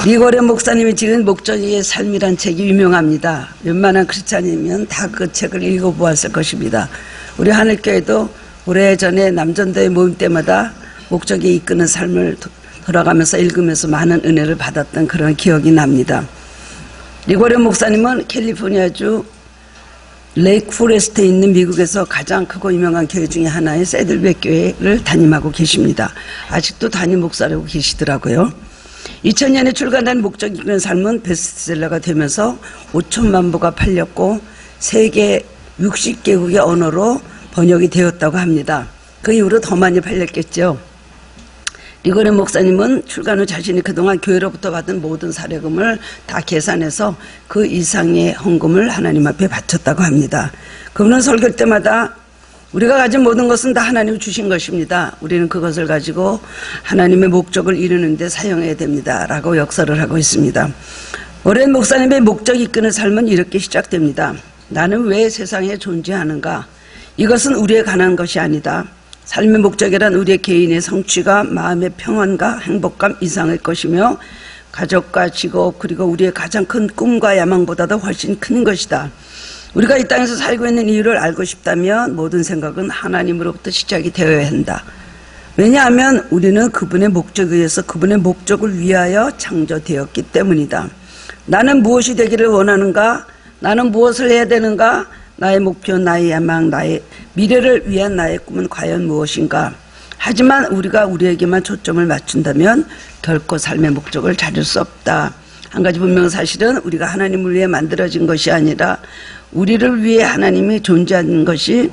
리고레 목사님이 지은 목적의 삶이란 책이 유명합니다. 웬만한 크리스찬이면 다 그 책을 읽어보았을 것입니다. 우리 하늘교회도 오래전에 남전도회 모임 때마다 목적이 이끄는 삶을 돌아가면서 읽으면서 많은 은혜를 받았던 그런 기억이 납니다. 리고레 목사님은 캘리포니아주 레이크 포레스트에 있는 미국에서 가장 크고 유명한 교회 중에 하나인 새들백 교회를 담임하고 계십니다. 아직도 담임 목사라고 계시더라고요. 2000년에 출간한 목적 이끄는 삶은 베스트셀러가 되면서 5천만 부가 팔렸고 세계 60개국의 언어로 번역이 되었다고 합니다. 그 이후로 더 많이 팔렸겠죠. 리고레 목사님은 출간 후 자신이 그동안 교회로부터 받은 모든 사례금을 다 계산해서 그 이상의 헌금을 하나님 앞에 바쳤다고 합니다. 그분은 설교 때마다 우리가 가진 모든 것은 다 하나님이 주신 것입니다. 우리는 그것을 가지고 하나님의 목적을 이루는 데 사용해야 됩니다. 라고 역설을 하고 있습니다. 오랜 목사님의 목적 이끄는 삶은 이렇게 시작됩니다. 나는 왜 세상에 존재하는가? 이것은 우리에 관한 것이 아니다. 삶의 목적이란 우리의 개인의 성취가 마음의 평안과 행복감 이상일 것이며 가족과 직업 그리고 우리의 가장 큰 꿈과 야망보다도 훨씬 큰 것이다. 우리가 이 땅에서 살고 있는 이유를 알고 싶다면 모든 생각은 하나님으로부터 시작이 되어야 한다. 왜냐하면 우리는 그분의 목적에 의해서 그분의 목적을 위하여 창조되었기 때문이다. 나는 무엇이 되기를 원하는가? 나는 무엇을 해야 되는가? 나의 목표, 나의 야망, 나의 미래를 위한 나의 꿈은 과연 무엇인가? 하지만 우리가 우리에게만 초점을 맞춘다면 결코 삶의 목적을 찾을 수 없다. 한 가지 분명한 사실은 우리가 하나님을 위해 만들어진 것이 아니라 우리를 위해 하나님이 존재하는 것이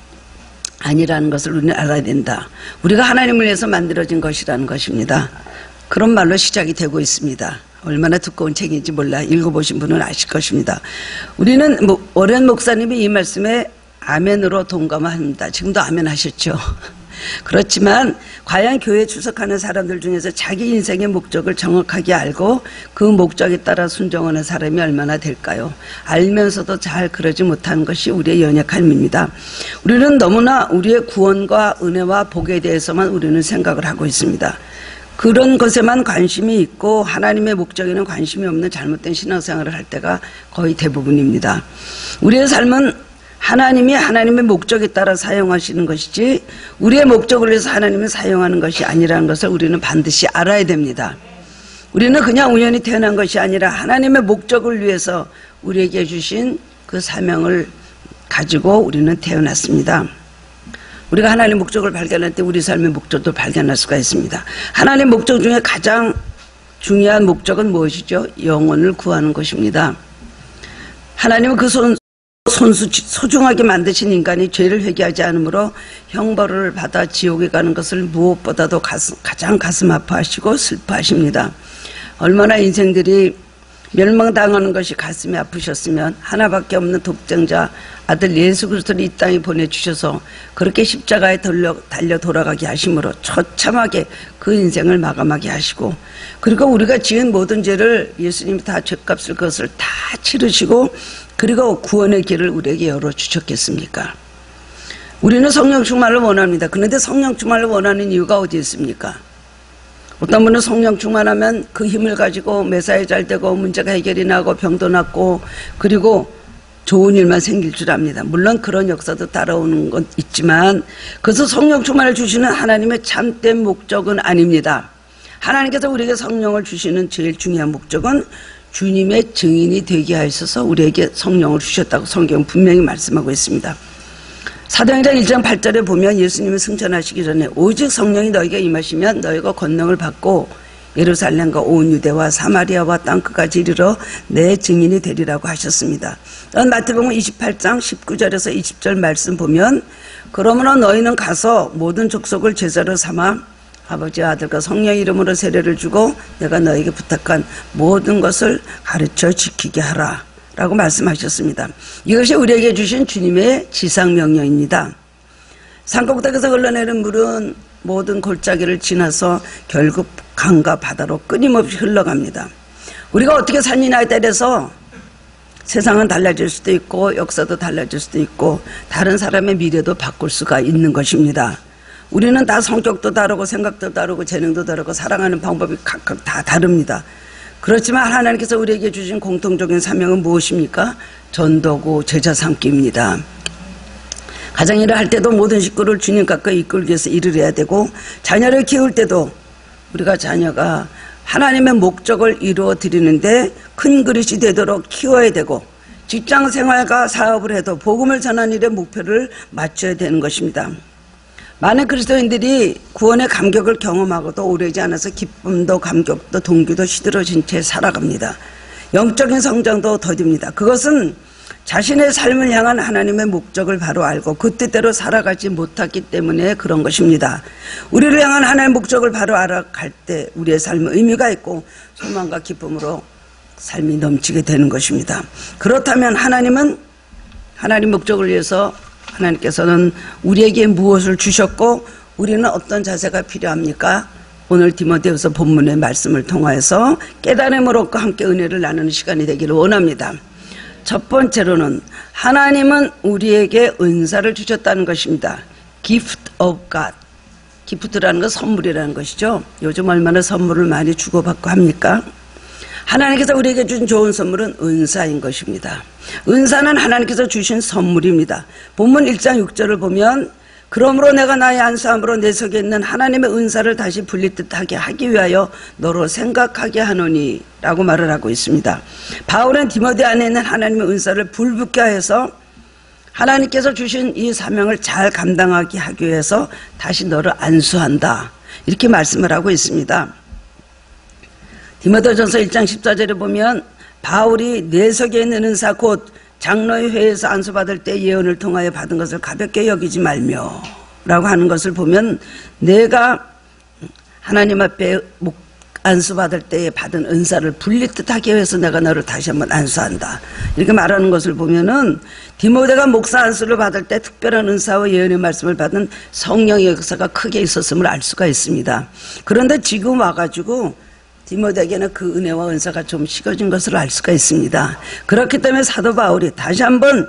아니라는 것을 우리는 알아야 된다. 우리가 하나님을 위해서 만들어진 것이라는 것입니다. 그런 말로 시작이 되고 있습니다. 얼마나 두꺼운 책인지 몰라 읽어보신 분은 아실 것입니다. 우리는 오랜 목사님이 이 말씀에 아멘으로 동감합니다. 지금도 아멘 하셨죠. 그렇지만 과연 교회에 출석하는 사람들 중에서 자기 인생의 목적을 정확하게 알고 그 목적에 따라 순종하는 사람이 얼마나 될까요? 알면서도 잘 그러지 못하는 것이 우리의 연약함입니다. 우리는 너무나 우리의 구원과 은혜와 복에 대해서만 우리는 생각을 하고 있습니다. 그런 것에만 관심이 있고 하나님의 목적에는 관심이 없는 잘못된 신앙생활을 할 때가 거의 대부분입니다. 우리의 삶은 하나님이 하나님의 목적에 따라 사용하시는 것이지 우리의 목적을 위해서 하나님을 사용하는 것이 아니라는 것을 우리는 반드시 알아야 됩니다. 우리는 그냥 우연히 태어난 것이 아니라 하나님의 목적을 위해서 우리에게 주신 그 사명을 가지고 우리는 태어났습니다. 우리가 하나님의 목적을 발견할 때 우리 삶의 목적도 발견할 수가 있습니다. 하나님의 목적 중에 가장 중요한 목적은 무엇이죠? 영혼을 구하는 것입니다. 하나님은 그 소중하게 만드신 인간이 죄를 회개하지 않으므로 형벌을 받아 지옥에 가는 것을 무엇보다도 가장 가슴 아파하시고 슬퍼하십니다. 얼마나 인생들이 멸망당하는 것이 가슴이 아프셨으면 하나밖에 없는 독생자 아들 예수 그리스도를 이 땅에 보내주셔서 그렇게 십자가에 달려 돌아가게 하심으로 처참하게 그 인생을 마감하게 하시고 그리고 우리가 지은 모든 죄를 예수님이 다 죄값을 그것을 다 치르시고 그리고 구원의 길을 우리에게 열어주셨겠습니까? 우리는 성령 충만을 원합니다. 그런데 성령 충만을 원하는 이유가 어디 있습니까? 어떤 분은 성령 충만하면 그 힘을 가지고 매사에 잘 되고 문제가 해결이 나고 병도 낫고 그리고 좋은 일만 생길 줄 압니다. 물론 그런 역사도 따라오는 건 있지만 그래서 성령 충만을 주시는 하나님의 참된 목적은 아닙니다. 하나님께서 우리에게 성령을 주시는 제일 중요한 목적은 주님의 증인이 되게 하셔서 우리에게 성령을 주셨다고 성경은 분명히 말씀하고 있습니다. 사도행전 1장 8절에 보면 예수님이 승천하시기 전에 오직 성령이 너희가 임하시면 너희가 권능을 받고 예루살렘과 온 유대와 사마리아와 땅끝까지 이르러 내 증인이 되리라고 하셨습니다. 마태복음 28장 19절에서 20절 말씀 보면 그러므로 너희는 가서 모든 족속을 제자로 삼아 아버지와 아들과 성령의 이름으로 세례를 주고 내가 너에게 부탁한 모든 것을 가르쳐 지키게 하라 라고 말씀하셨습니다. 이것이 우리에게 주신 주님의 지상명령입니다. 산꼭대기에서 흘러내리는 물은 모든 골짜기를 지나서 결국 강과 바다로 끊임없이 흘러갑니다. 우리가 어떻게 사느냐에 따라서 세상은 달라질 수도 있고 역사도 달라질 수도 있고 다른 사람의 미래도 바꿀 수가 있는 것입니다. 우리는 다 성격도 다르고 생각도 다르고 재능도 다르고 사랑하는 방법이 각각 다 다릅니다. 그렇지만 하나님께서 우리에게 주신 공통적인 사명은 무엇입니까? 전도고 제자 삼기입니다. 가정일을 할 때도 모든 식구를 주님 가까이 이끌기 위해서 일을 해야 되고, 자녀를 키울 때도 우리가 자녀가 하나님의 목적을 이루어 드리는데 큰 그릇이 되도록 키워야 되고, 직장 생활과 사업을 해도 복음을 전하는 일에 목표를 맞춰야 되는 것입니다. 많은 그리스도인들이 구원의 감격을 경험하고도 오래지 않아서 기쁨도 감격도 동기도 시들어진 채 살아갑니다. 영적인 성장도 더딥니다. 그것은 자신의 삶을 향한 하나님의 목적을 바로 알고 그 뜻대로 살아가지 못했기 때문에 그런 것입니다. 우리를 향한 하나님의 목적을 바로 알아갈 때 우리의 삶은 의미가 있고 소망과 기쁨으로 삶이 넘치게 되는 것입니다. 그렇다면 하나님 목적을 위해서 하나님께서는 우리에게 무엇을 주셨고 우리는 어떤 자세가 필요합니까? 오늘 디모데후서 본문의 말씀을 통하여서 깨달음을 얻고 함께 은혜를 나누는 시간이 되기를 원합니다. 첫 번째로는 하나님은 우리에게 은사를 주셨다는 것입니다. Gift of God. 기프트라는 건 선물이라는 것이죠. 요즘 얼마나 선물을 많이 주고받고 합니까? 하나님께서 우리에게 주신 좋은 선물은 은사인 것입니다. 은사는 하나님께서 주신 선물입니다. 본문 1장 6절을 보면 그러므로 내가 나의 안수함으로 내 속에 있는 하나님의 은사를 다시 분리듯하게 하기 위하여 너로 생각하게 하노니 라고 말을 하고 있습니다. 바울은 디모데 안에 있는 하나님의 은사를 불붙게 하여서 하나님께서 주신 이 사명을 잘 감당하게 하기 위해서 다시 너를 안수한다 이렇게 말씀을 하고 있습니다. 디모데전서 1장 14절에 보면 바울이 내 속에 있는 은사 곧 장로의 회에서 안수받을 때 예언을 통하여 받은 것을 가볍게 여기지 말며 라고 하는 것을 보면 내가 하나님 앞에 안수받을 때에 받은 은사를 분리듯 하기 위해서 내가 너를 다시 한번 안수한다 이렇게 말하는 것을 보면은 디모데가 목사 안수를 받을 때 특별한 은사와 예언의 말씀을 받은 성령의 역사가 크게 있었음을 알 수가 있습니다. 그런데 지금 와가지고 디모데에게는 그 은혜와 은사가 좀 식어진 것을 알 수가 있습니다. 그렇기 때문에 사도 바울이 다시 한번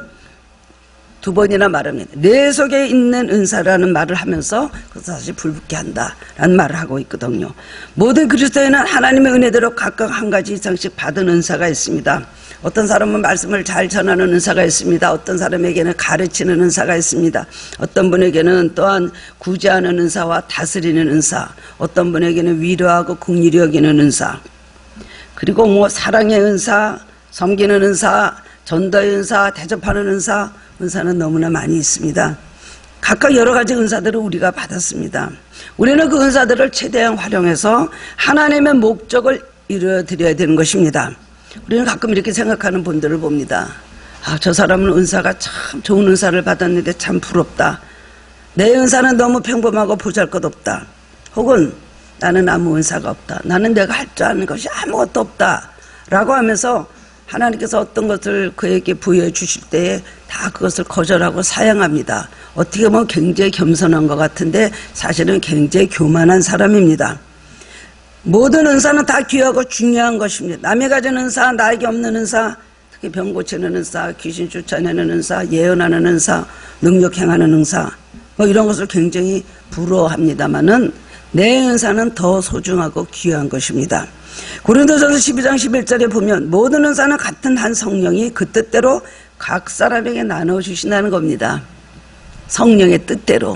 두 번이나 말합니다. 내 속에 있는 은사라는 말을 하면서 그것을 다시 불붙게 한다라는 말을 하고 있거든요. 모든 그리스도인은 하나님의 은혜대로 각각 한 가지 이상씩 받은 은사가 있습니다. 어떤 사람은 말씀을 잘 전하는 은사가 있습니다. 어떤 사람에게는 가르치는 은사가 있습니다. 어떤 분에게는 또한 구제하는 은사와 다스리는 은사, 어떤 분에게는 위로하고 긍휼히 여기는 은사, 그리고 사랑의 은사, 섬기는 은사, 전도의 은사, 대접하는 은사, 은사는 너무나 많이 있습니다. 각각 여러 가지 은사들을 우리가 받았습니다. 우리는 그 은사들을 최대한 활용해서 하나님의 목적을 이루어드려야 되는 것입니다. 우리는 가끔 이렇게 생각하는 분들을 봅니다. 저 사람은 은사가 참 좋은 은사를 받았는데 참 부럽다. 내 은사는 너무 평범하고 보잘것없다. 혹은 나는 아무 은사가 없다. 나는 내가 할 줄 아는 것이 아무것도 없다 라고 하면서 하나님께서 어떤 것을 그에게 부여해 주실 때에 다 그것을 거절하고 사양합니다. 어떻게 보면 굉장히 겸손한 것 같은데 사실은 굉장히 교만한 사람입니다. 모든 은사는 다 귀하고 중요한 것입니다. 남이 가진 은사, 나에게 없는 은사, 특히 병 고치는 은사, 귀신 쫓아내는 은사, 예언하는 은사, 능력 행하는 은사, 이런 것을 굉장히 부러워합니다마는 내 은사는 더 소중하고 귀한 것입니다. 고린도전서 12장 11절에 보면 모든 은사는 같은 한 성령이 그 뜻대로 각 사람에게 나눠주신다는 겁니다. 성령의 뜻대로.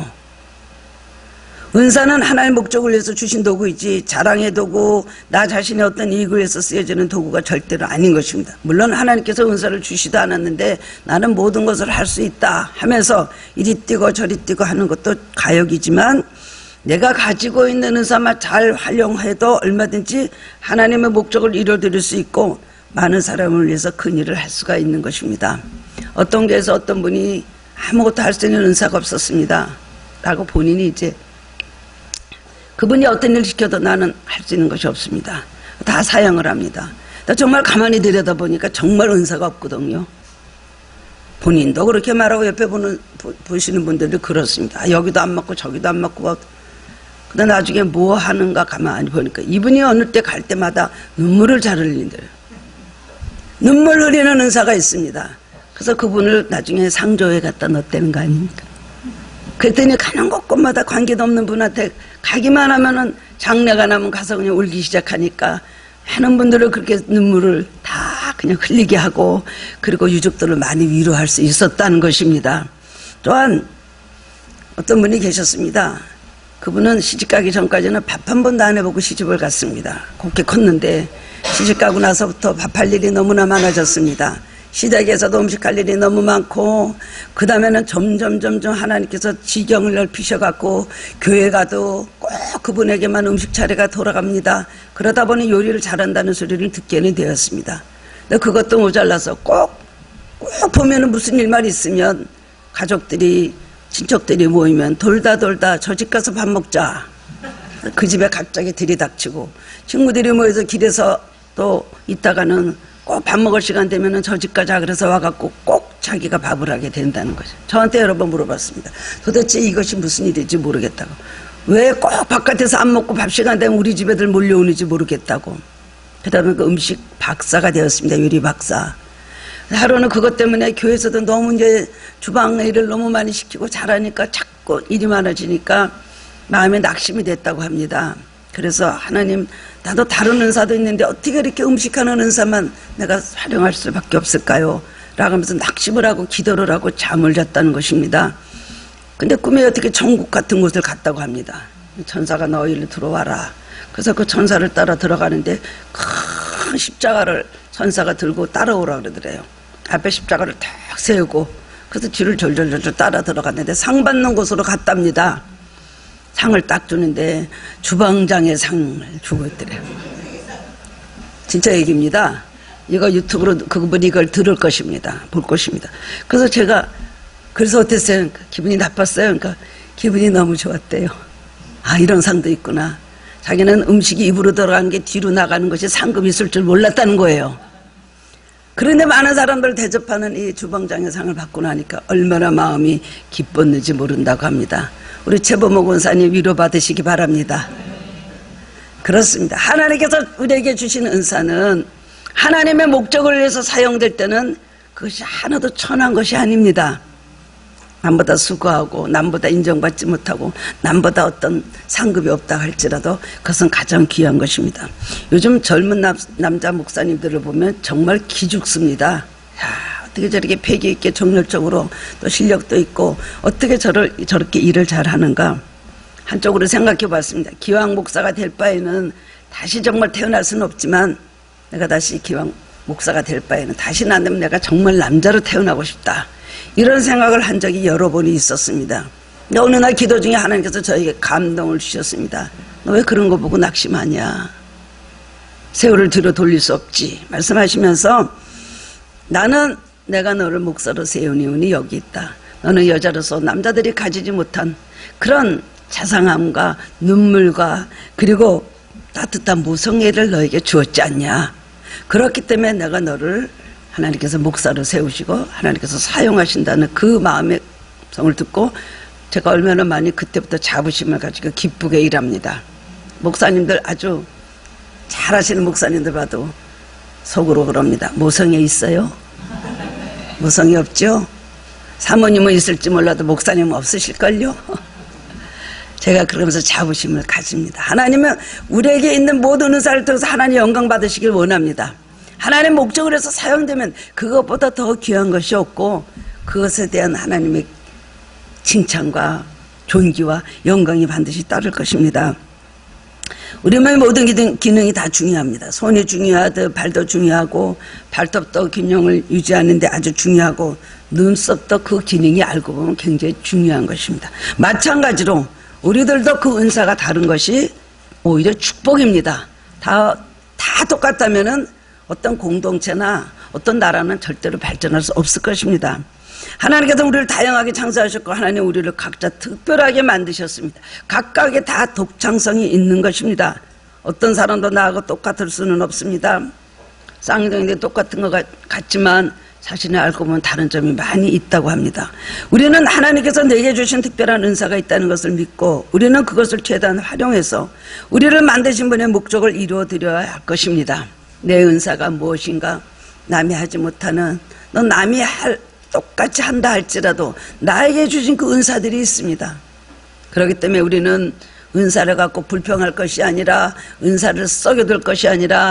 은사는 하나님의 목적을 위해서 주신 도구이지 자랑의 도구, 나 자신의 어떤 이익을 위해서 쓰여지는 도구가 절대로 아닌 것입니다. 물론 하나님께서 은사를 주시도 않았는데 나는 모든 것을 할 수 있다 하면서 이리 뛰고 저리 뛰고 하는 것도 가역이지만 내가 가지고 있는 은사만 잘 활용해도 얼마든지 하나님의 목적을 이루어드릴 수 있고 많은 사람을 위해서 큰 일을 할 수가 있는 것입니다. 어떤 교회에서 어떤 분이 아무것도 할 수 있는 은사가 없었습니다 라고 본인이 이제 그분이 어떤 일을 시켜도 나는 할 수 있는 것이 없습니다. 다 사양을 합니다. 정말 가만히 들여다보니까 정말 은사가 없거든요. 본인도 그렇게 말하고 옆에 보시는 분들도 그렇습니다. 여기도 안 맞고 저기도 안 맞고. 근데 나중에 뭐 하는가 가만히 보니까 이분이 어느 때 갈 때마다 눈물을 잘 흘린대요. 눈물 흘리는 은사가 있습니다. 그래서 그분을 나중에 상조에 갖다 넣었다는 거 아닙니까? 그랬더니 가는 곳곳마다 관계도 없는 분한테 가기만 하면은 장례가 나면 가서 그냥 울기 시작하니까 많은 분들을 그렇게 눈물을 다 그냥 흘리게 하고 그리고 유족들을 많이 위로할 수 있었다는 것입니다. 또한 어떤 분이 계셨습니다. 그분은 시집가기 전까지는 밥 한 번도 안 해보고 시집을 갔습니다. 곱게 컸는데 시집가고 나서부터 밥할 일이 너무나 많아졌습니다. 시댁에서도 음식할 일이 너무 많고 그 다음에는 점점 하나님께서 지경을 넓히셔갖고 교회 가도 꼭 그분에게만 음식 차례가 돌아갑니다. 그러다 보니 요리를 잘한다는 소리를 듣게는 되었습니다. 근데 그것도 모자라서 꼭 보면은 무슨 일만 있으면 가족들이 친척들이 모이면 돌다 저 집 가서 밥 먹자. 그 집에 갑자기 들이닥치고 친구들이 모여서 길에서 또 있다가는 꼭 밥 먹을 시간 되면은 저 집 가자 그래서 와갖고 꼭 자기가 밥을 하게 된다는 거죠. 저한테 여러 번 물어봤습니다. 도대체 이것이 무슨 일인지 모르겠다고. 왜 꼭 바깥에서 안 먹고 밥 시간 되면 우리 집애들 몰려오는지 모르겠다고. 그 다음에 그 음식 박사가 되었습니다. 요리 박사. 하루는 그것 때문에 교회에서도 너무 이제 주방 일을 너무 많이 시키고 잘하니까 자꾸 일이 많아지니까 마음에 낙심이 됐다고 합니다. 그래서 하나님, 나도 다른 은사도 있는데 어떻게 이렇게 음식하는 은사만 내가 활용할 수밖에 없을까요? 라고 하면서 낙심을 하고 기도를 하고 잠을 잤다는 것입니다. 근데 꿈에 어떻게 천국 같은 곳을 갔다고 합니다. 천사가 너 일로 들어와라. 그래서 그 천사를 따라 들어가는데 큰 십자가를 천사가 들고 따라오라 그러더래요. 앞에 십자가를 탁 세우고 그래서 뒤를 졸졸 따라 들어갔는데 상 받는 곳으로 갔답니다. 상을 딱 주는데 주방장의 상을 주고 있더래요. 진짜 얘기입니다. 이거 유튜브로 그분이 이걸 들을 것입니다. 볼 것입니다. 그래서 제가 그래서 어땠어요? 기분이 나빴어요? 그러니까 기분이 너무 좋았대요. 아, 이런 상도 있구나. 자기는 음식이 입으로 들어간 게 뒤로 나가는 것이 상급이 있을 줄 몰랐다는 거예요. 그런데 많은 사람들 대접하는 이 주방장의 상을 받고 나니까 얼마나 마음이 기뻤는지 모른다고 합니다. 우리 최범호 권사님 위로받으시기 바랍니다. 그렇습니다. 하나님께서 우리에게 주신 은사는 하나님의 목적을 위해서 사용될 때는 그것이 하나도 천한 것이 아닙니다. 남보다 수고하고 남보다 인정받지 못하고 남보다 어떤 상급이 없다 할지라도 그것은 가장 귀한 것입니다. 요즘 젊은 남자 목사님들을 보면 정말 기죽습니다. 야, 어떻게 저렇게 패기 있게 정열적으로 또 실력도 있고 어떻게 저렇게 일을 잘하는가. 한쪽으로 생각해 봤습니다. 기왕 목사가 될 바에는 다시 정말 태어날 수는 없지만 내가 다시 기왕 목사가 될 바에는 다시는 안 되면 내가 정말 남자로 태어나고 싶다. 이런 생각을 한 적이 여러 번이 있었습니다. 근데 어느 날 기도 중에 하나님께서 저에게 감동을 주셨습니다. 너 왜 그런 거 보고 낙심하냐. 세월을 뒤로 돌릴 수 없지. 말씀하시면서 나는 내가 너를 목사로 세운 이유는 여기 있다. 너는 여자로서 남자들이 가지지 못한 그런 자상함과 눈물과 그리고 따뜻한 모성애를 너에게 주었지 않냐. 그렇기 때문에 내가 너를 하나님께서 목사로 세우시고 하나님께서 사용하신다는 그 마음의 성을 듣고 제가 얼마나 많이 그때부터 자부심을 가지고 기쁘게 일합니다. 목사님들 아주 잘하시는 목사님들 봐도 속으로 그럽니다. 모성애 있어요? 모성애 없죠? 사모님은 있을지 몰라도 목사님은 없으실걸요? 제가 그러면서 자부심을 가집니다. 하나님은 우리에게 있는 모든 은사를 통해서 하나님 영광 받으시길 원합니다. 하나님 목적을 해서 사용되면 그것보다 더 귀한 것이 없고 그것에 대한 하나님의 칭찬과 존귀와 영광이 반드시 따를 것입니다. 우리 몸의 모든 기능이 다 중요합니다. 손이 중요하듯 발도 중요하고 발톱도 균형을 유지하는 데 아주 중요하고 눈썹도 그 기능이 알고 보면 굉장히 중요한 것입니다. 마찬가지로 우리들도 그 은사가 다른 것이 오히려 축복입니다. 다 똑같다면은 어떤 공동체나 어떤 나라는 절대로 발전할 수 없을 것입니다. 하나님께서 우리를 다양하게 창조하셨고 하나님 우리를 각자 특별하게 만드셨습니다. 각각의 다 독창성이 있는 것입니다. 어떤 사람도 나하고 똑같을 수는 없습니다. 쌍둥이인데 똑같은 것 같지만 자신이 알고 보면 다른 점이 많이 있다고 합니다. 우리는 하나님께서 내게 주신 특별한 은사가 있다는 것을 믿고 우리는 그것을 최대한 활용해서 우리를 만드신 분의 목적을 이루어드려야 할 것입니다. 내 은사가 무엇인가? 남이 하지 못하는, 넌 남이 똑같이 한다 할지라도 나에게 주신 그 은사들이 있습니다. 그렇기 때문에 우리는 은사를 갖고 불평할 것이 아니라 은사를 썩여둘 것이 아니라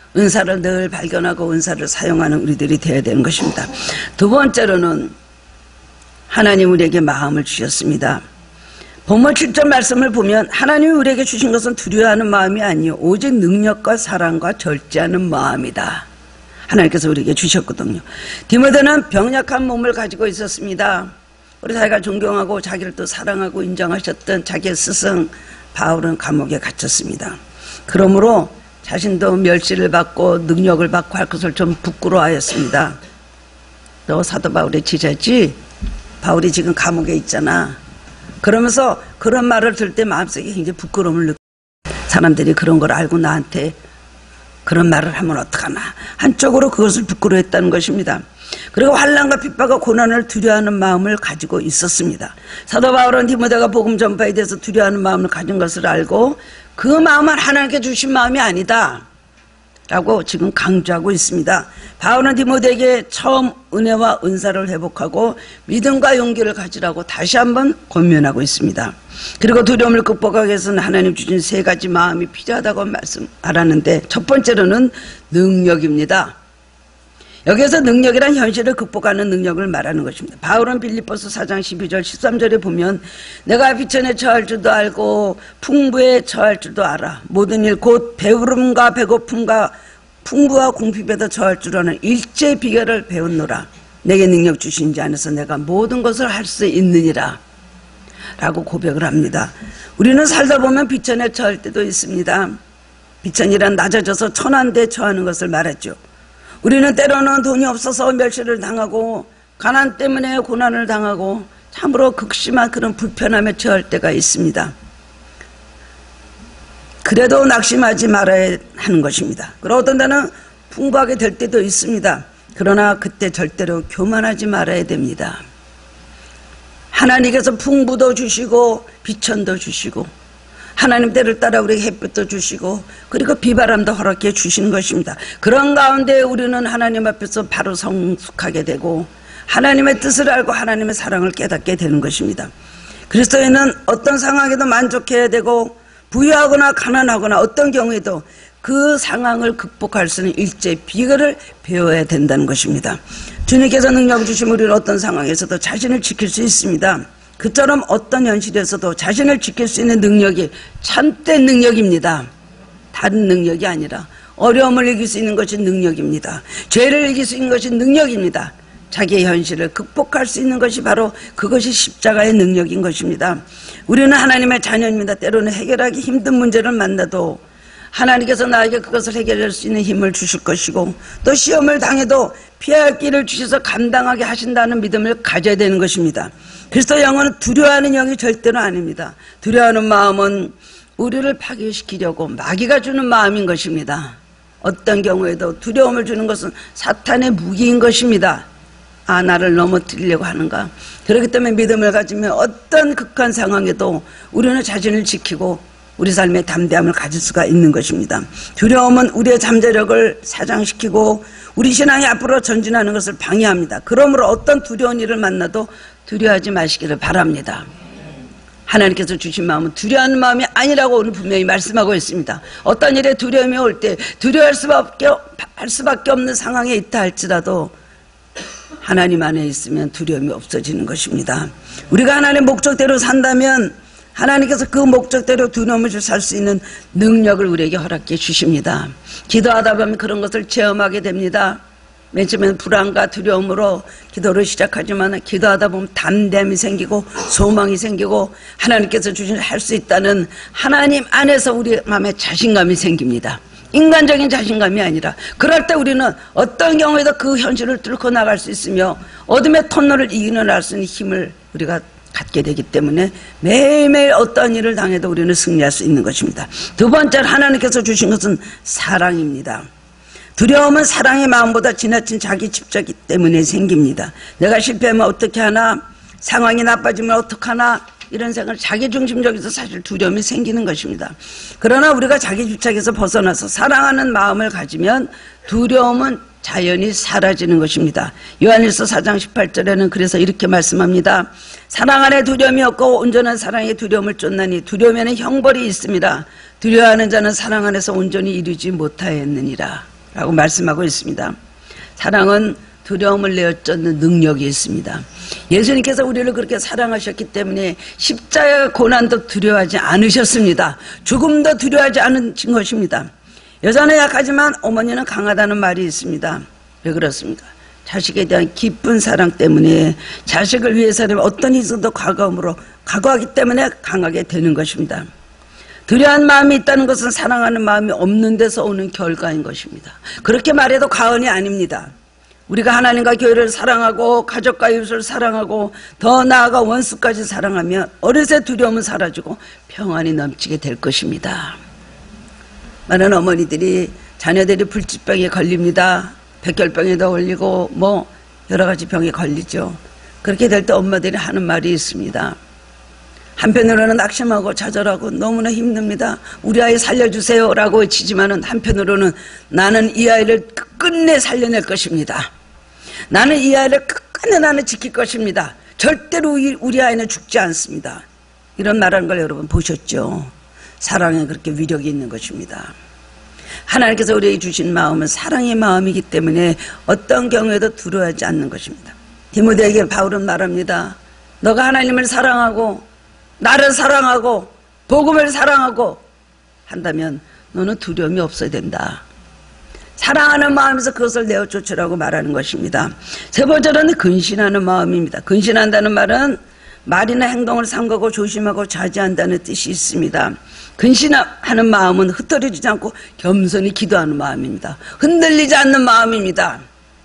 은사를 늘 발견하고 은사를 사용하는 우리들이 되어야 되는 것입니다. 두 번째로는 하나님 우리에게 마음을 주셨습니다. 본문 7절 말씀을 보면 하나님이 우리에게 주신 것은 두려워하는 마음이 아니요 오직 능력과 사랑과 절제하는 마음이다. 하나님께서 우리에게 주셨거든요. 디모데는 병약한 몸을 가지고 있었습니다. 우리 사회가 존경하고 자기를 또 사랑하고 인정하셨던 자기의 스승 바울은 감옥에 갇혔습니다. 그러므로 자신도 멸시를 받고 능력을 받고 할 것을 좀 부끄러워하였습니다. 너 사도 바울의 제자지? 바울이 지금 감옥에 있잖아. 그러면서 그런 말을 들을 때 마음속에 굉장히 부끄러움을 느끼고 사람들이 그런 걸 알고 나한테 그런 말을 하면 어떡하나. 한쪽으로 그것을 부끄러워했다는 것입니다. 그리고 환난과 핍박과 고난을 두려워하는 마음을 가지고 있었습니다. 사도 바울은 디모데가 복음 전파에 대해서 두려워하는 마음을 가진 것을 알고 그 마음은 하나님께 주신 마음이 아니다 라고 지금 강조하고 있습니다. 바울은 디모데에게 처음 은혜와 은사를 회복하고 믿음과 용기를 가지라고 다시 한번 권면하고 있습니다. 그리고 두려움을 극복하기 위해서는 하나님 주신 세 가지 마음이 필요하다고 말하는데 첫 번째로는 능력입니다. 여기에서 능력이란 현실을 극복하는 능력을 말하는 것입니다. 바울은 빌립보서 4장 12절 13절에 보면 내가 비천에 처할 줄도 알고 풍부에 처할 줄도 알아. 모든 일 곧 배부름과 배고픔과 풍부와 궁핍에도 처할 줄 아는 일제의 비결을 배웠노라. 내게 능력 주신 자 안에서 내가 모든 것을 할 수 있느니라 라고 고백을 합니다. 우리는 살다 보면 비천에 처할 때도 있습니다. 비천이란 낮아져서 천한 데 처하는 것을 말했죠. 우리는 때로는 돈이 없어서 멸시를 당하고 가난 때문에 고난을 당하고 참으로 극심한 그런 불편함에 처할 때가 있습니다. 그래도 낙심하지 말아야 하는 것입니다. 그리고 어떤 때는 풍부하게 될 때도 있습니다. 그러나 그때 절대로 교만하지 말아야 됩니다. 하나님께서 풍부도 주시고 비천도 주시고 하나님 때를 따라 우리에게 햇빛도 주시고 그리고 비바람도 허락해 주시는 것입니다. 그런 가운데 우리는 하나님 앞에서 바로 성숙하게 되고 하나님의 뜻을 알고 하나님의 사랑을 깨닫게 되는 것입니다. 그리스도인은 어떤 상황에도 만족해야 되고 부유하거나 가난하거나 어떤 경우에도 그 상황을 극복할 수 있는 일제의 비결을 배워야 된다는 것입니다. 주님께서 능력을 주시면 우리는 어떤 상황에서도 자신을 지킬 수 있습니다. 그처럼 어떤 현실에서도 자신을 지킬 수 있는 능력이 참된 능력입니다. 다른 능력이 아니라 어려움을 이길 수 있는 것이 능력입니다. 죄를 이길 수 있는 것이 능력입니다. 자기의 현실을 극복할 수 있는 것이 바로 그것이 십자가의 능력인 것입니다. 우리는 하나님의 자녀입니다. 때로는 해결하기 힘든 문제를 만나도 하나님께서 나에게 그것을 해결할 수 있는 힘을 주실 것이고 또 시험을 당해도 피할 길을 주셔서 감당하게 하신다는 믿음을 가져야 되는 것입니다. 그리스도 영은 두려워하는 영이 절대로 아닙니다. 두려워하는 마음은 우리를 파괴시키려고 마귀가 주는 마음인 것입니다. 어떤 경우에도 두려움을 주는 것은 사탄의 무기인 것입니다. 아, 나를 넘어뜨리려고 하는가. 그렇기 때문에 믿음을 가지면 어떤 극한 상황에도 우리는 자신을 지키고 우리 삶의 담대함을 가질 수가 있는 것입니다. 두려움은 우리의 잠재력을 사장시키고 우리 신앙이 앞으로 전진하는 것을 방해합니다. 그러므로 어떤 두려운 일을 만나도 두려워하지 마시기를 바랍니다. 하나님께서 주신 마음은 두려워하는 마음이 아니라고 오늘 분명히 말씀하고 있습니다. 어떤 일에 두려움이 올 때 두려워할 수밖에 없는 상황에 있다 할지라도 하나님 안에 있으면 두려움이 없어지는 것입니다. 우리가 하나님의 목적대로 산다면 하나님께서 그 목적대로 두려움을 살 수 있는 능력을 우리에게 허락해 주십니다. 기도하다 보면 그런 것을 체험하게 됩니다. 맨 처음에는 불안과 두려움으로 기도를 시작하지만 기도하다 보면 담대함이 생기고 소망이 생기고 하나님께서 주신 할 수 있다는 하나님 안에서 우리 마음에 자신감이 생깁니다. 인간적인 자신감이 아니라 그럴 때 우리는 어떤 경우에도 그 현실을 뚫고 나갈 수 있으며 어둠의 터널을 이겨낼 수 있는 힘을 우리가 갖게 되기 때문에 매일매일 어떤 일을 당해도 우리는 승리할 수 있는 것입니다. 두 번째로 하나님께서 주신 것은 사랑입니다. 두려움은 사랑의 마음보다 지나친 자기 집착이 때문에 생깁니다. 내가 실패하면 어떻게 하나, 상황이 나빠지면 어떡하나, 이런 생각을 자기중심적에서 사실 두려움이 생기는 것입니다. 그러나 우리가 자기 집착에서 벗어나서 사랑하는 마음을 가지면 두려움은 자연히 사라지는 것입니다. 요한일서 4장 18절에는 그래서 이렇게 말씀합니다. 사랑 안에 두려움이 없고 온전한 사랑에 두려움을 쫓나니 두려움에는 형벌이 있습니다. 두려워하는 자는 사랑 안에서 온전히 이루지 못하였느니라. 라고 말씀하고 있습니다. 사랑은 두려움을 내어쫓는 능력이 있습니다. 예수님께서 우리를 그렇게 사랑하셨기 때문에 십자가 고난도 두려워하지 않으셨습니다. 죽음도 두려워하지 않으신 것입니다. 여자는 약하지만 어머니는 강하다는 말이 있습니다. 왜 그렇습니까? 자식에 대한 깊은 사랑 때문에 자식을 위해서라면 어떤 희생도 각오하기 때문에 강하게 되는 것입니다. 두려워하는 마음이 있다는 것은 사랑하는 마음이 없는 데서 오는 결과인 것입니다. 그렇게 말해도 과언이 아닙니다. 우리가 하나님과 교회를 사랑하고 가족과 이웃을 사랑하고 더 나아가 원수까지 사랑하면 어느새 두려움은 사라지고 평안이 넘치게 될 것입니다. 많은 어머니들이 자녀들이 불치병에 걸립니다. 백혈병에도 걸리고 뭐 여러 가지 병에 걸리죠. 그렇게 될 때 엄마들이 하는 말이 있습니다. 한편으로는 낙심하고 좌절하고 너무나 힘듭니다. 우리 아이 살려주세요 라고 외치지만은 한편으로는 나는 이 아이를 끝내 살려낼 것입니다. 나는 이 아이를 끝내 나는 지킬 것입니다. 절대로 우리 아이는 죽지 않습니다. 이런 말하는 걸 여러분 보셨죠? 사랑에 그렇게 위력이 있는 것입니다. 하나님께서 우리에게 주신 마음은 사랑의 마음이기 때문에 어떤 경우에도 두려워하지 않는 것입니다. 디모데에게 바울은 말합니다. 너가 하나님을 사랑하고 나를 사랑하고 복음을 사랑하고 한다면 너는 두려움이 없어야 된다. 사랑하는 마음에서 그것을 내어쫓으라고 말하는 것입니다. 세 번째로는 근신하는 마음입니다. 근신한다는 말은 말이나 행동을 삼가고 조심하고 자제한다는 뜻이 있습니다. 근신하는 마음은 흩어지지 않고 겸손히 기도하는 마음입니다. 흔들리지 않는 마음입니다.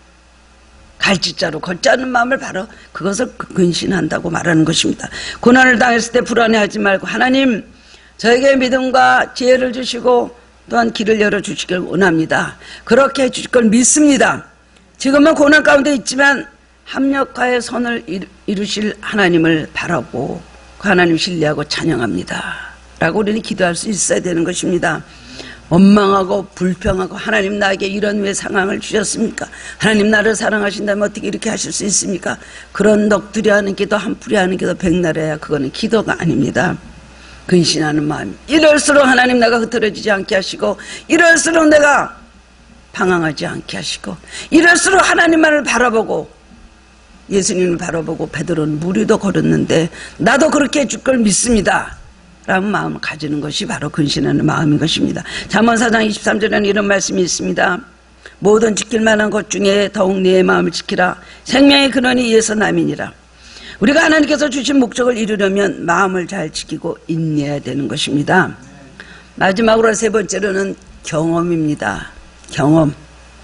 갈짓자로 걷지 않는 마음을 바로 그것을 근신한다고 말하는 것입니다. 고난을 당했을 때 불안해하지 말고 하나님 저에게 믿음과 지혜를 주시고 또한 길을 열어주시길 원합니다. 그렇게 해주실 걸 믿습니다. 지금은 고난 가운데 있지만 합력하여 선을 이루실 하나님을 바라고 그 하나님 신뢰하고 찬양합니다. 라고 우리는 기도할 수 있어야 되는 것입니다. 원망하고 불평하고 하나님 나에게 이런 왜 상황을 주셨습니까? 하나님 나를 사랑하신다면 어떻게 이렇게 하실 수 있습니까? 그런 넋두리 하는 기도 한풀이 하는 기도 백날해야 그거는 기도가 아닙니다. 근신하는 마음. 이럴수록 하나님 나가 흐트러지지 않게 하시고 이럴수록 내가 방황하지 않게 하시고 이럴수록 하나님만을 바라보고 예수님을 바라보고 베드로는 무리도 걸었는데 나도 그렇게 해줄 걸 믿습니다. 라는 마음을 가지는 것이 바로 근신하는 마음인 것입니다. 잠언 4장 23절에는 이런 말씀이 있습니다. 모든 지킬 만한 것 중에 더욱 내 마음을 지키라. 생명의 근원이 이에서 남이니라. 우리가 하나님께서 주신 목적을 이루려면 마음을 잘 지키고 인내해야 되는 것입니다. 마지막으로 세 번째로는 경험입니다. 경험.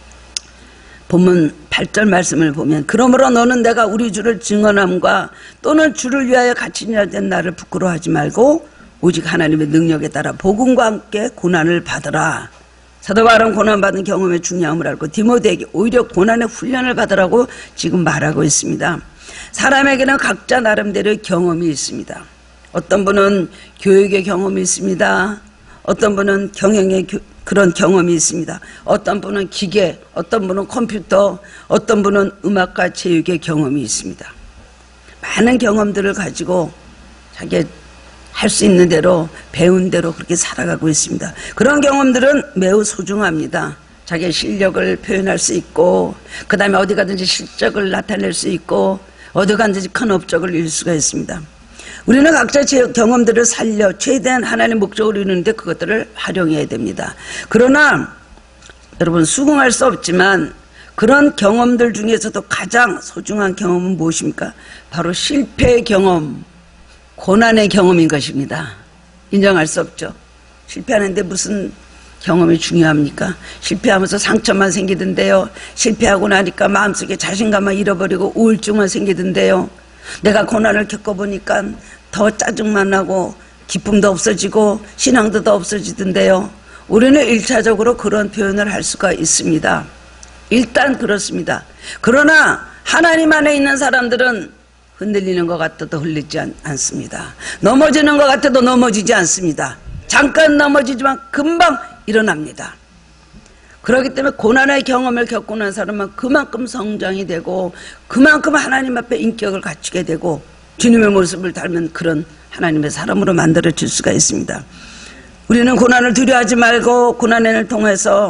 본문 8절 말씀을 보면 그러므로 너는 내가 우리 주를 증언함과 또는 주를 위하여 갇힌 자 된 나를 부끄러워하지 말고 오직 하나님의 능력에 따라 복음과 함께 고난을 받으라. 사도 바울은 고난받은 경험의 중요함을 알고 디모데에게 오히려 고난의 훈련을 받으라고 지금 말하고 있습니다. 사람에게는 각자 나름대로의 경험이 있습니다. 어떤 분은 교육의 경험이 있습니다. 어떤 분은 경영의 그런 경험이 있습니다. 어떤 분은 기계, 어떤 분은 컴퓨터, 어떤 분은 음악과 체육의 경험이 있습니다. 많은 경험들을 가지고 자기 할 수 있는 대로 배운 대로 그렇게 살아가고 있습니다. 그런 경험들은 매우 소중합니다. 자기의 실력을 표현할 수 있고 그 다음에 어디 가든지 실적을 나타낼 수 있고 어디 가든지 큰 업적을 이룰 수가 있습니다. 우리는 각자 제 경험들을 살려 최대한 하나님의 목적을 이루는데 그것들을 활용해야 됩니다. 그러나 여러분 수긍할 수 없지만 그런 경험들 중에서도 가장 소중한 경험은 무엇입니까? 바로 실패의 경험, 고난의 경험인 것입니다. 인정할 수 없죠. 실패하는데 무슨 경험이 중요합니까? 실패하면서 상처만 생기던데요. 실패하고 나니까 마음속에 자신감만 잃어버리고 우울증만 생기던데요. 내가 고난을 겪어보니까 더 짜증만 나고 기쁨도 없어지고 신앙도 더 없어지던데요. 우리는 1차적으로 그런 표현을 할 수가 있습니다. 일단 그렇습니다. 그러나 하나님 안에 있는 사람들은 흔들리는 것 같아도 흔들리지 않습니다. 넘어지는 것 같아도 넘어지지 않습니다. 잠깐 넘어지지만 금방 일어납니다. 그렇기 때문에 고난의 경험을 겪고 난 사람은 그만큼 성장이 되고 그만큼 하나님 앞에 인격을 갖추게 되고 주님의 모습을 닮은 그런 하나님의 사람으로 만들어질 수가 있습니다. 우리는 고난을 두려워하지 말고 고난을 통해서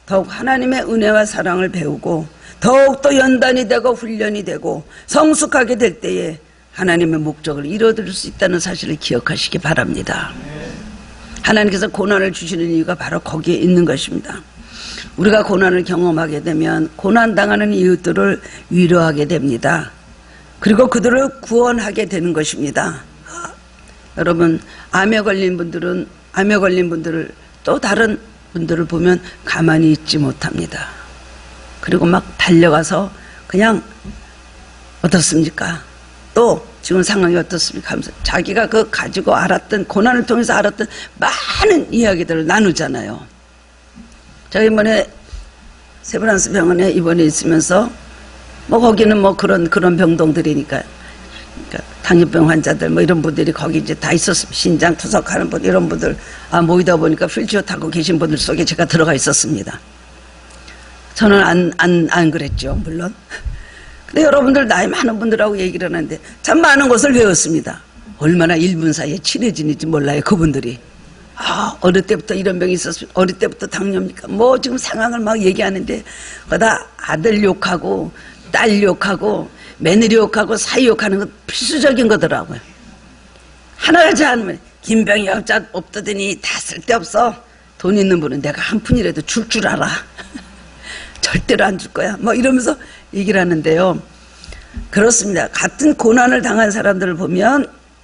더욱 하나님의 은혜와 사랑을 배우고 더욱더 연단이 되고 훈련이 되고 성숙하게 될 때에 하나님의 목적을 이뤄드릴 수 있다는 사실을 기억하시기 바랍니다. 하나님께서 고난을 주시는 이유가 바로 거기에 있는 것입니다. 우리가 고난을 경험하게 되면 고난당하는 이웃들을 위로하게 됩니다. 그리고 그들을 구원하게 되는 것입니다. 여러분, 암에 걸린 분들을 또 다른 분들을 보면 가만히 있지 못합니다. 그리고 막 달려가서 그냥 어떻습니까? 또 지금 상황이 어떻습니까? 하면서 자기가 그 가지고 알았던, 고난을 통해서 알았던 많은 이야기들을 나누잖아요. 제가 이번에 세브란스 병원에 입원해 있으면서 뭐 거기는 뭐 그런 병동들이니까, 그러니까 당뇨병 환자들 뭐 이런 분들이 거기 이제 다 있었습니다. 신장 투석하는 분, 이런 분들 모이다 보니까 휠체어 타고 계신 분들 속에 제가 들어가 있었습니다. 저는 안 그랬죠, 물론. 근데 여러분들 나이 많은 분들하고 얘기를 하는데 참 많은 것을 배웠습니다. 얼마나 1분 사이에 친해지는지 몰라요, 그분들이. 어릴 때부터 이런 병이 있었습니다. 어릴 때부터 당뇨입니까? 뭐 지금 상황을 막 얘기하는데 그다 아들 욕하고 딸 욕하고 며느리 욕하고 사위 욕하는 건 필수적인 거더라고요. 하나같이 하면 김병이 없더니 다 쓸데없어. 돈 있는 분은 내가 한 푼이라도 줄 알아. 절대로 안 줄 거야. 뭐 이러면서 얘기를 하는데요. 그렇습니다. 같은 고난을 당한 사람들을 보면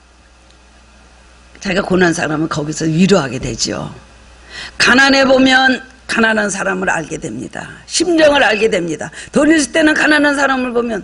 자기가 고난 사람은 거기서 위로하게 되죠. 가난해 보면 가난한 사람을 알게 됩니다. 심정을 알게 됩니다. 돈 있을 때는 가난한 사람을 보면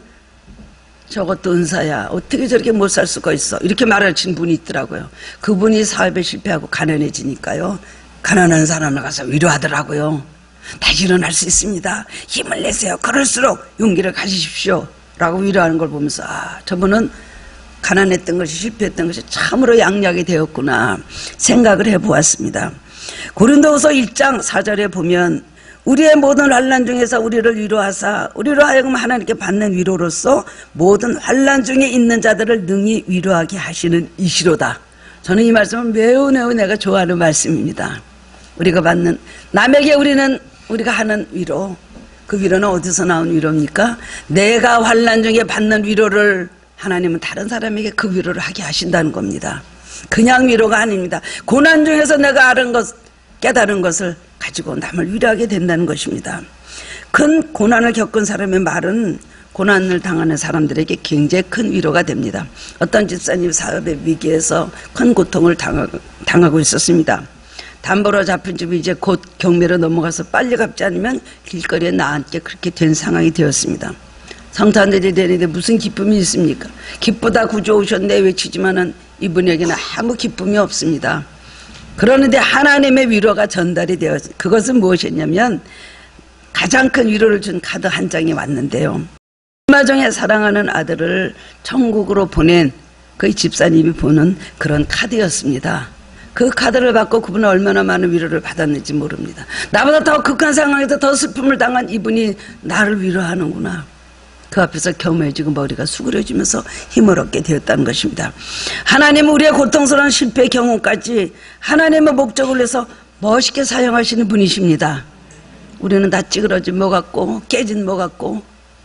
저것도 은사야. 어떻게 저렇게 못 살 수가 있어. 이렇게 말하신 분이 있더라고요. 그분이 사업에 실패하고 가난해지니까요. 가난한 사람을 가서 위로하더라고요. 다시 일어날 수 있습니다. 힘을 내세요. 그럴수록 용기를 가지십시오. 라고 위로하는 걸 보면서 저분은 가난했던 것이, 실패했던 것이 참으로 양약이 되었구나 생각을 해보았습니다. 고린도후서 1장 4절에 보면 우리의 모든 환난 중에서 우리를 위로하사 우리로 하여금 하나님께 받는 위로로서 모든 환난 중에 있는 자들을 능히 위로하게 하시는 이시로다. 저는 이 말씀은 매우 내가 좋아하는 말씀입니다. 우리가 받는, 남에게 우리가 하는 위로, 그 위로는 어디서 나온 위로입니까? 내가 환난 중에 받는 위로를 하나님은 다른 사람에게 그 위로를 하게 하신다는 겁니다. 그냥 위로가 아닙니다. 고난 중에서 내가 깨달은 것을 가지고 남을 위로하게 된다는 것입니다. 큰 고난을 겪은 사람의 말은 고난을 당하는 사람들에게 굉장히 큰 위로가 됩니다. 어떤 집사님 사업의 위기에서 큰 고통을 당하고 있었습니다. 담보로 잡힌 집이 이제 곧 경매로 넘어가서 빨리 갚지 않으면 길거리에 나앉게 그렇게 된 상황이 되었습니다. 성탄절이 되는데 무슨 기쁨이 있습니까? 기쁘다 구주 오셨네 외치지만은 이분에게는 아무 기쁨이 없습니다. 그러는데 하나님의 위로가 전달이 되었어요. 그것은 무엇이었냐면 가장 큰 위로를 준 카드 한 장이 왔는데요. 얼마 전에 사랑하는 아들을 천국으로 보낸 그 집사님이 보는 그런 카드였습니다. 그 카드를 받고 그분은 얼마나 많은 위로를 받았는지 모릅니다. 나보다 더 극한 상황에서 더 슬픔을 당한 이분이 나를 위로하는구나. 그 앞에서 겸허해지고 머리가 수그려지면서 힘을 얻게 되었다는 것입니다. 하나님은 우리의 고통스러운 실패 경험까지 하나님의 목적을 위해서 멋있게 사용하시는 분이십니다. 우리는 다 찌그러진 것 같고 깨진 것 같고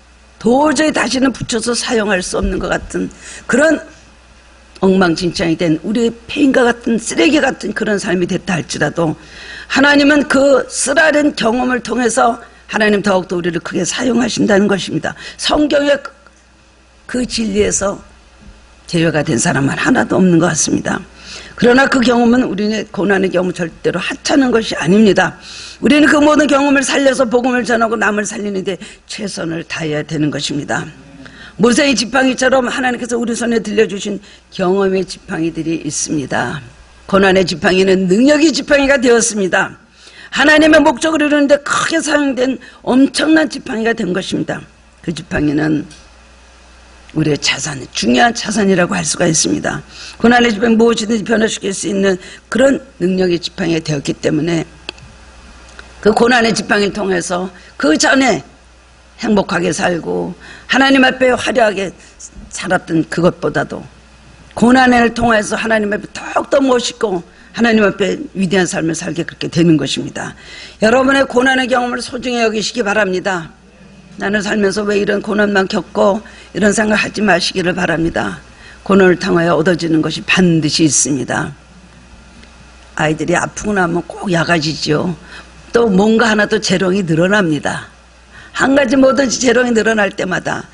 도저히 다시는 붙여서 사용할 수 없는 것 같은 그런 엉망진창이 된 우리의 폐인과 같은 쓰레기 같은 그런 삶이 됐다 할지라도 하나님은 그 쓰라린 경험을 통해서 하나님 더욱더 우리를 크게 사용하신다는 것입니다. 성경의 그 진리에서 제외가 된 사람은 하나도 없는 것 같습니다. 그러나 그 경험은 우리의 고난의 경험 절대로 하찮은 것이 아닙니다. 우리는 그 모든 경험을 살려서 복음을 전하고 남을 살리는데 최선을 다해야 되는 것입니다. 모세의 지팡이처럼 하나님께서 우리 손에 들려주신 경험의 지팡이들이 있습니다. 고난의 지팡이는 능력의 지팡이가 되었습니다. 하나님의 목적을 이루는데 크게 사용된 엄청난 지팡이가 된 것입니다. 그 지팡이는 우리의 자산, 중요한 자산이라고 할 수가 있습니다. 고난의 지팡이 무엇이든지 변화시킬 수 있는 그런 능력의 지팡이가 되었기 때문에 그 고난의 지팡이를 통해서 그 전에 행복하게 살고 하나님 앞에 화려하게 살았던 그것보다도 고난을 통해서 하나님 앞에 더욱더 멋있고 하나님 앞에 위대한 삶을 살게 그렇게 되는 것입니다. 여러분의 고난의 경험을 소중히 여기시기 바랍니다. 나는 살면서 왜 이런 고난만 겪고 이런 생각을 하지 마시기를 바랍니다. 고난을 통하여 얻어지는 것이 반드시 있습니다. 아이들이 아프고 나면 꼭 약아지죠. 또 뭔가 하나 또 재롱이 늘어납니다. 한 가지 뭐든지 재롱이 늘어날 때마다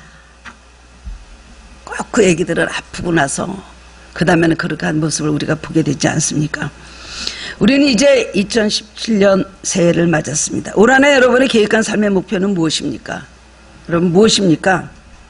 꼭 그 애기들은 아프고 나서 그 다음에는 그렇게 한 모습을 우리가 보게 되지 않습니까? 우리는 이제 2017년 새해를 맞았습니다. 올 한해 여러분의 계획한 삶의 목표는 무엇입니까? 여러분 무엇입니까?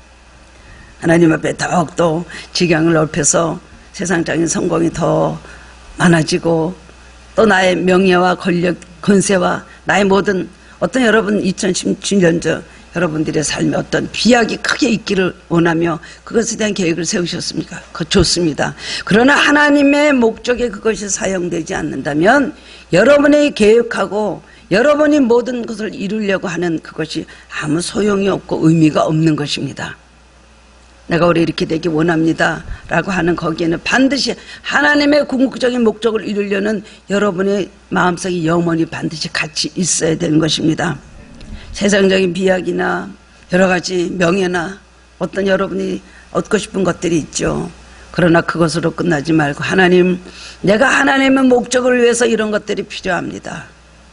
하나님 앞에 더욱더 지경을 넓혀서 세상적인 성공이 더 많아지고 또 나의 명예와 권력, 권세와 나의 모든 어떤 여러분 2017년 여러분들의 삶에 어떤 비약이 크게 있기를 원하며 그것에 대한 계획을 세우셨습니까? 그거 좋습니다. 그러나 하나님의 목적에 그것이 사용되지 않는다면 여러분의 계획하고 여러분이 모든 것을 이루려고 하는 그것이 아무 소용이 없고 의미가 없는 것입니다. 내가 올해 이렇게 되기 원합니다 라고 하는 거기에는 반드시 하나님의 궁극적인 목적을 이루려는 여러분의 마음속에 영원히 반드시 같이 있어야 되는 것입니다. 세상적인 비약이나 여러 가지 명예나 어떤 여러분이 얻고 싶은 것들이 있죠. 그러나 그것으로 끝나지 말고 하나님, 내가 하나님의 목적을 위해서 이런 것들이 필요합니다.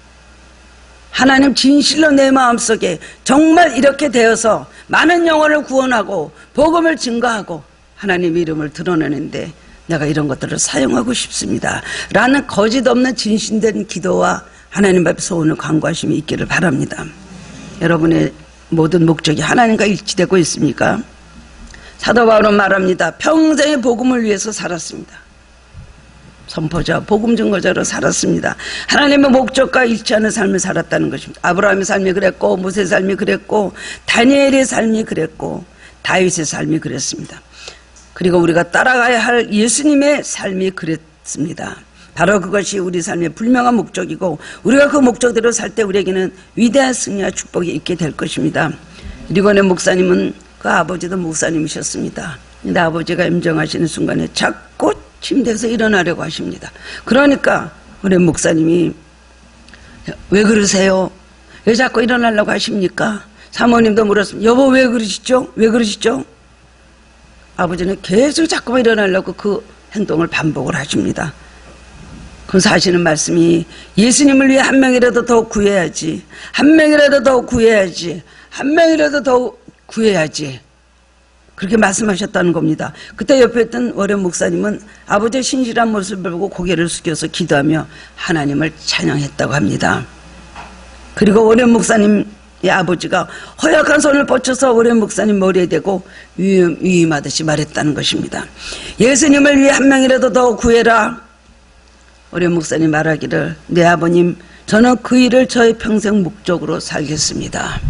하나님 진실로 내 마음속에 정말 이렇게 되어서 많은 영혼을 구원하고 복음을 증거하고 하나님 이름을 드러내는데 내가 이런 것들을 사용하고 싶습니다 라는 거짓 없는 진실된 기도와 하나님 앞에서 오는 간구하심이 있기를 바랍니다. 여러분의 모든 목적이 하나님과 일치되고 있습니까? 사도 바울은 말합니다. 평생의 복음을 위해서 살았습니다. 선포자, 복음 증거자로 살았습니다. 하나님의 목적과 일치하는 삶을 살았다는 것입니다. 아브라함의 삶이 그랬고 모세의 삶이 그랬고 다니엘의 삶이 그랬고 다윗의 삶이 그랬습니다. 그리고 우리가 따라가야 할 예수님의 삶이 그랬습니다. 바로 그것이 우리 삶의 분명한 목적이고 우리가 그 목적대로 살 때 우리에게는 위대한 승리와 축복이 있게 될 것입니다. 리건의 목사님은 그 아버지도 목사님이셨습니다. 근데 아버지가 임종하시는 순간에 자꾸 침대에서 일어나려고 하십니다. 그러니까 우리 목사님이 왜 그러세요? 왜 자꾸 일어나려고 하십니까? 사모님도 물었습니다. 여보 왜 그러시죠? 왜 그러시죠? 아버지는 계속 자꾸만 일어나려고 그 행동을 반복을 하십니다. 그래서 하시는 말씀이 예수님을 위해 한 명이라도 더 구해야지, 한 명이라도 더 구해야지, 한 명이라도 더 구해야지, 그렇게 말씀하셨다는 겁니다. 그때 옆에 있던 워렌 목사님은 아버지의 신실한 모습을 보고 고개를 숙여서 기도하며 하나님을 찬양했다고 합니다. 그리고 워렌 목사님의 아버지가 허약한 손을 뻗쳐서 워렌 목사님 머리에 대고 위임하듯이 말했다는 것입니다. 예수님을 위해 한 명이라도 더 구해라. 워렌 목사님 말하기를 내 아버님 저는 그 일을 저의 평생 목적으로 살겠습니다.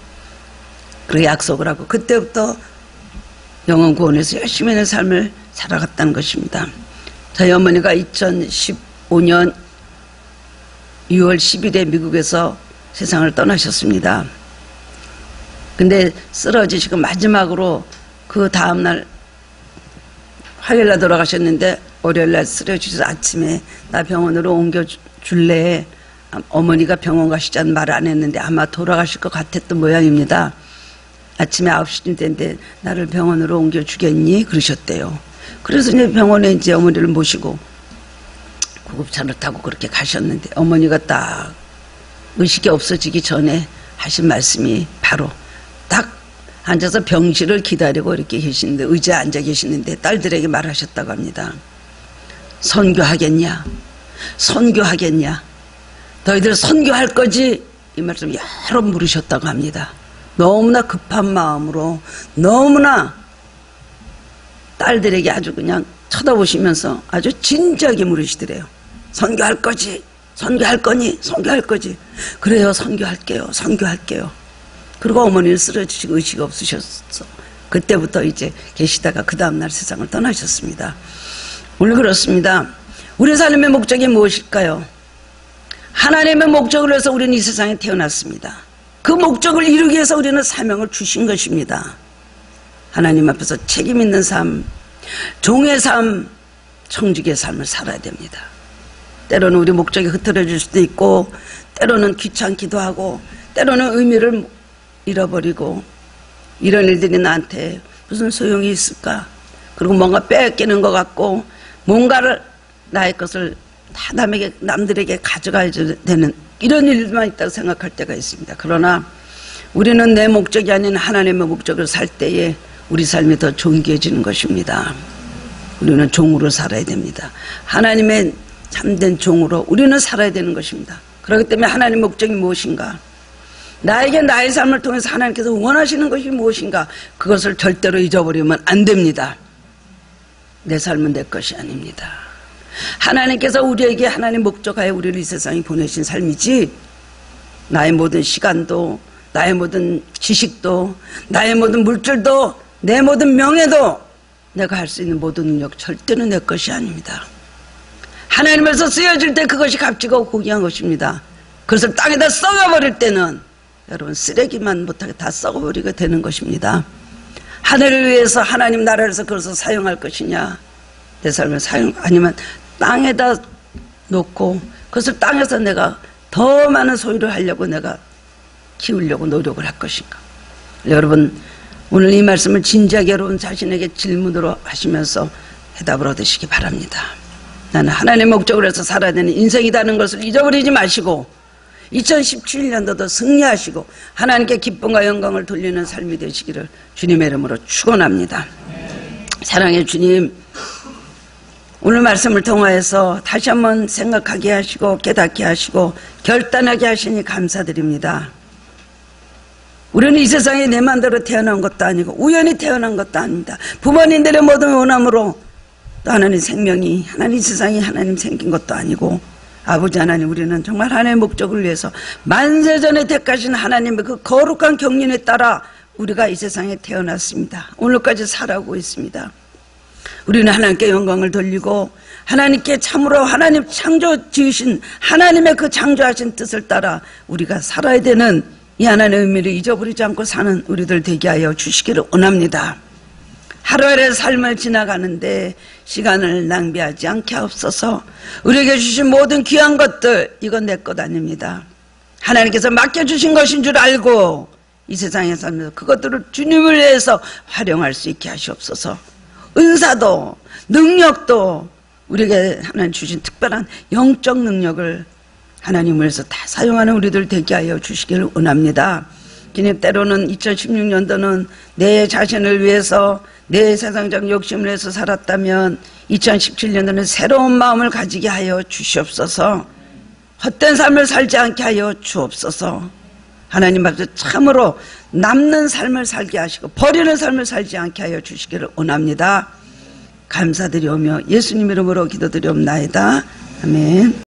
그렇게 약속을 하고 그때부터 영혼 구원에서 열심히 내 삶을 살아갔다는 것입니다. 저희 어머니가 2015년 6월 10일에 미국에서 세상을 떠나셨습니다. 근데 쓰러지시고 마지막으로 그 다음날 화요일날 돌아가셨는데 월요일날 쓰러지셔서 아침에 나 병원으로 옮겨줄래? 어머니가 병원 가시자는 말을 안 했는데 아마 돌아가실 것 같았던 모양입니다. 아침에 9시쯤 됐는데 나를 병원으로 옮겨주겠니? 그러셨대요. 그래서 이제 병원에 이제 어머니를 모시고 구급차를 타고 그렇게 가셨는데 어머니가 딱 의식이 없어지기 전에 하신 말씀이 바로 딱 앉아서 병실을 기다리고 이렇게 계시는데 의자에 앉아 계시는데 딸들에게 말하셨다고 합니다. 선교하겠냐? 선교하겠냐? 너희들 선교할 거지? 이 말씀 여러 번 물으셨다고 합니다. 너무나 급한 마음으로 너무나 딸들에게 아주 그냥 쳐다보시면서 아주 진지하게 물으시더래요. 선교할 거지? 선교할 거니? 선교할 거지? 그래요, 선교할게요. 선교할게요. 그리고 어머니는 쓰러지시고 의식이 없으셨어. 그때부터 이제 계시다가 그 다음날 세상을 떠나셨습니다. 오늘 그렇습니다. 우리 삶의 목적이 무엇일까요? 하나님의 목적을 위해서 우리는 이 세상에 태어났습니다. 그 목적을 이루기 위해서 우리는 사명을 주신 것입니다. 하나님 앞에서 책임 있는 삶, 종의 삶, 청직의 삶을 살아야 됩니다. 때로는 우리 목적이 흐트러질 수도 있고, 때로는 귀찮기도 하고, 때로는 의미를 잃어버리고, 이런 일들이 나한테 무슨 소용이 있을까? 그리고 뭔가 뺏기는 것 같고, 뭔가를, 나의 것을 다 남들에게 가져가야 되는 이런 일만 있다고 생각할 때가 있습니다. 그러나 우리는 내 목적이 아닌 하나님의 목적을 살 때에 우리 삶이 더 존귀해지는 것입니다. 우리는 종으로 살아야 됩니다. 하나님의 참된 종으로 우리는 살아야 되는 것입니다. 그렇기 때문에 하나님의 목적이 무엇인가? 나에게 나의 삶을 통해서 하나님께서 원하시는 것이 무엇인가? 그것을 절대로 잊어버리면 안 됩니다. 내 삶은 내 것이 아닙니다. 하나님께서 우리에게 하나님 목적하에 우리를 이 세상에 보내신 삶이지, 나의 모든 시간도, 나의 모든 지식도, 나의 모든 물질도, 내 모든 명예도, 내가 할 수 있는 모든 능력 절대로 내 것이 아닙니다. 하나님에서 쓰여질 때 그것이 값지고 고귀한 것입니다. 그것을 땅에다 썩어버릴 때는 여러분 쓰레기만 못하게 다 썩어버리게 되는 것입니다. 하늘을 위해서 하나님 나라에서 그것을 사용할 것이냐, 내 삶을 아니면 땅에다 놓고 그것을 땅에서 내가 더 많은 소유를 하려고 내가 키우려고 노력을 할 것인가. 여러분 오늘 이 말씀을 진지하게 여러분 자신에게 질문으로 하시면서 해답을 얻으시기 바랍니다. 나는 하나님의 목적을 해서 살아야 되는 인생이라는 것을 잊어버리지 마시고 2017년도도 승리하시고 하나님께 기쁨과 영광을 돌리는 삶이 되시기를 주님의 이름으로 축원합니다. 사랑의 주님, 오늘 말씀을 통하여서 다시 한번 생각하게 하시고 깨닫게 하시고 결단하게 하시니 감사드립니다. 우리는 이 세상에 내 맘대로 태어난 것도 아니고 우연히 태어난 것도 아닙니다. 부모님들의 모든 원함으로 또 하나님 생명이, 하나님 세상이 하나님 생긴 것도 아니고, 아버지 하나님, 우리는 정말 하나님의 목적을 위해서 만세전에 택하신 하나님의 그 거룩한 경륜에 따라 우리가 이 세상에 태어났습니다. 오늘까지 살아오고 있습니다. 우리는 하나님께 영광을 돌리고 하나님께 참으로 하나님 창조 지으신 하나님의 그 창조하신 뜻을 따라 우리가 살아야 되는 이 하나님의 의미를 잊어버리지 않고 사는 우리들 되게 하여 주시기를 원합니다. 하루하루의 삶을 지나가는데 시간을 낭비하지 않게 하옵소서. 우리에게 주신 모든 귀한 것들, 이건 내 것 아닙니다. 하나님께서 맡겨주신 것인 줄 알고 이 세상에 살면서 그것들을 주님을 위해서 활용할 수 있게 하시옵소서. 은사도 능력도 우리에게 하나님 주신 특별한 영적 능력을 하나님을 위해서 다 사용하는 우리들 되게 하여 주시기를 원합니다. 주님, 때로는 2016년도는 내 자신을 위해서 내 세상적 욕심을 위해서 살았다면 2017년도는 새로운 마음을 가지게 하여 주시옵소서. 헛된 삶을 살지 않게 하여 주옵소서. 하나님 앞에서 참으로 남는 삶을 살게 하시고 버리는 삶을 살지 않게 하여 주시기를 원합니다. 감사드리오며 예수님 이름으로 기도드리옵나이다. 아멘.